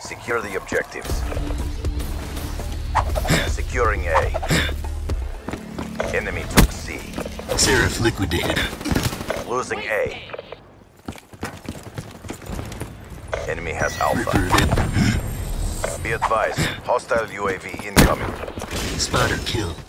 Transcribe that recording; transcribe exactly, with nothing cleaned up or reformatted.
Secure the objectives. Securing A. Enemy took C. Seraph liquidated. Losing A. Enemy has Alpha. Reverted. Be advised, hostile U A V incoming. Spotter kill.